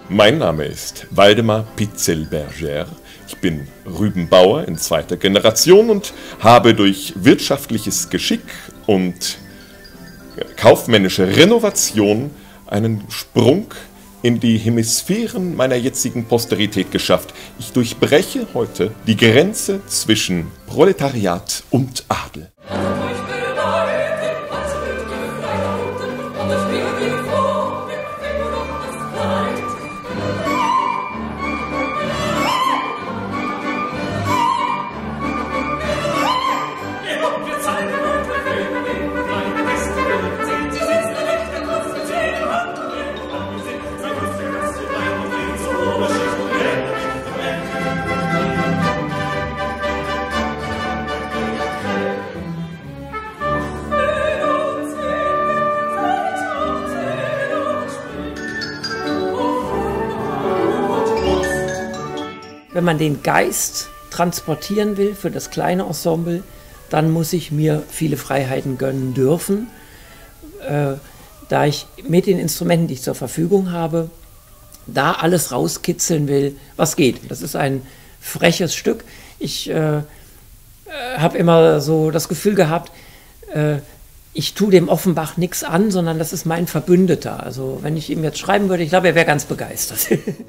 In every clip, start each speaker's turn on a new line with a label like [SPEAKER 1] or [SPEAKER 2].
[SPEAKER 1] Mein Name ist Waldemar Pitzelberger. Ich bin Rübenbauer in zweiter Generation und habe durch wirtschaftliches Geschick und kaufmännische Renovation einen Sprung in die Hemisphären meiner jetzigen Posterität geschafft. Ich durchbreche heute die Grenze zwischen Proletariat und Adel.
[SPEAKER 2] Wenn man den Geist transportieren will für das kleine Ensemble, dann muss ich mir viele Freiheiten gönnen dürfen, da ich mit den Instrumenten, die ich zur Verfügung habe, da alles rauskitzeln will, was geht. Das ist ein freches Stück. Ich habe immer so das Gefühl gehabt, ich tue dem Offenbach nichts an, sondern das ist mein Verbündeter. Also wenn ich ihm jetzt schreiben würde, ich glaube, er wäre ganz begeistert.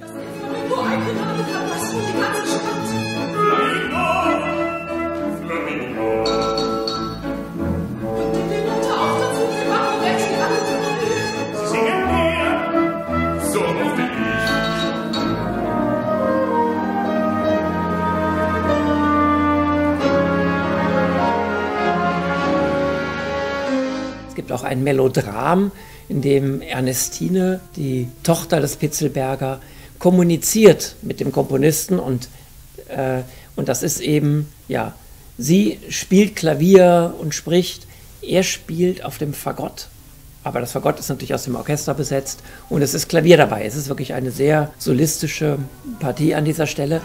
[SPEAKER 2] Es gibt auch ein Melodram, in dem Ernestine, die Tochter des Pitzelberger, kommuniziert mit dem Komponisten und das ist eben, ja, sie spielt Klavier und spricht, er spielt auf dem Fagott, aber das Fagott ist natürlich aus dem Orchester besetzt und es ist Klavier dabei. Es ist wirklich eine sehr solistische Partie an dieser Stelle.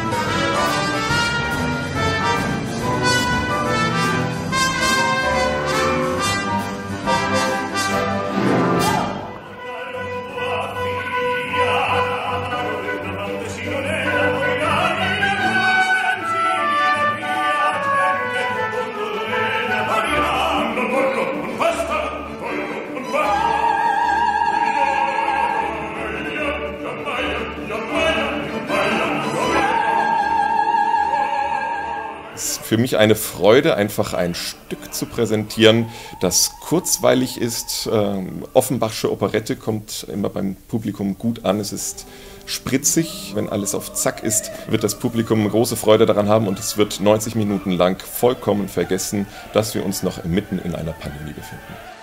[SPEAKER 1] Es ist für mich eine Freude, einfach ein Stück zu präsentieren, das kurzweilig ist. Offenbachsche Operette kommt immer beim Publikum gut an. Es ist spritzig. Wenn alles auf Zack ist, wird das Publikum große Freude daran haben und es wird 90 Minuten lang vollkommen vergessen, dass wir uns noch mitten in einer Pandemie befinden.